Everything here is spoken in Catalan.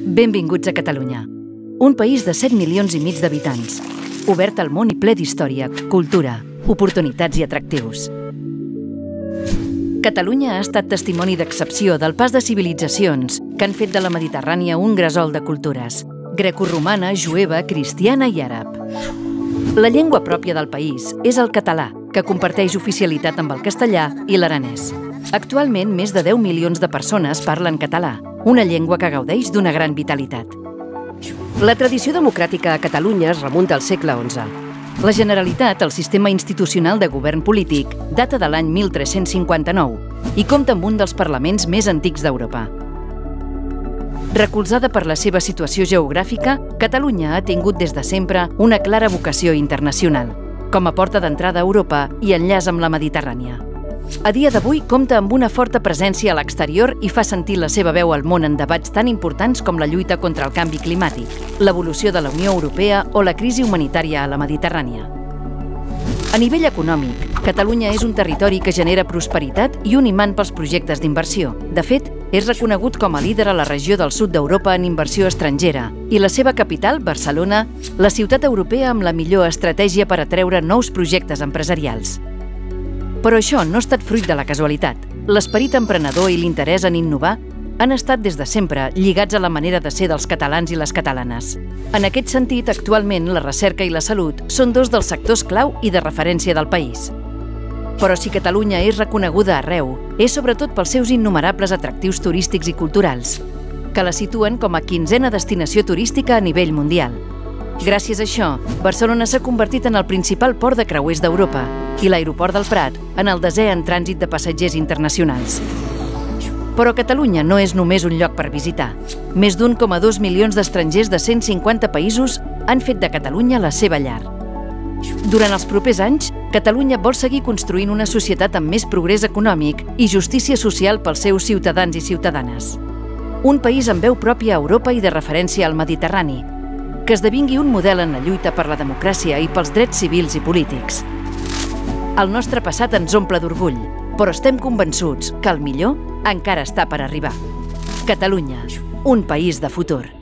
Benvinguts a Catalunya, un país de 7 milions i mig d'habitants, obert al món i ple d'història, cultura, oportunitats i atractius. Catalunya ha estat testimoni d'excepció del pas de civilitzacions que han fet de la Mediterrània un gresol de cultures, grecoromana, jueva, cristiana i àrab. La llengua pròpia del país és el català, que comparteix oficialitat amb el castellà i l'aranès. Actualment, més de 10 milions de persones parlen català, una llengua que gaudeix d'una gran vitalitat. La tradició democràtica a Catalunya es remunta al segle XI. La Generalitat, el sistema institucional de govern polític, data de l'any 1359 i compta amb un dels parlaments més antics d'Europa. Recolzada per la seva situació geogràfica, Catalunya ha tingut des de sempre una clara vocació internacional, com a porta d'entrada a Europa i enllaç amb la Mediterrània. A dia d'avui compta amb una forta presència a l'exterior i fa sentir la seva veu al món en debats tan importants com la lluita contra el canvi climàtic, l'evolució de la Unió Europea o la crisi humanitària a la Mediterrània. A nivell econòmic, Catalunya és un territori que genera prosperitat i un imant pels projectes d'inversió. De fet, és reconegut com a líder a la regió del sud d'Europa en inversió estrangera i la seva capital, Barcelona, la ciutat europea amb la millor estratègia per atreure nous projectes empresarials. Però això no ha estat fruit de la casualitat. L'esperit emprenedor i l'interès en innovar han estat des de sempre lligats a la manera de ser dels catalans i les catalanes. En aquest sentit, actualment, la recerca i la salut són dos dels sectors clau i de referència del país. Però si Catalunya és reconeguda arreu, és sobretot pels seus innumerables atractius turístics i culturals, que la situen com a 15a destinació turística a nivell mundial. Gràcies a això, Barcelona s'ha convertit en el principal port de creuers d'Europa i l'aeroport del Prat en el desè en trànsit de passatgers internacionals. Però Catalunya no és només un lloc per visitar. Més d'1,2 milions d'estrangers de 150 països han fet de Catalunya la seva llar. Durant els propers anys, Catalunya vol seguir construint una societat amb més progrés econòmic i justícia social pels seus ciutadans i ciutadanes. Un país amb veu pròpia a Europa i de referència al Mediterrani, que esdevingui un model en la lluita per la democràcia i pels drets civils i polítics. El nostre passat ens omple d'orgull, però estem convençuts que el millor encara està per arribar. Catalunya, un país de futur.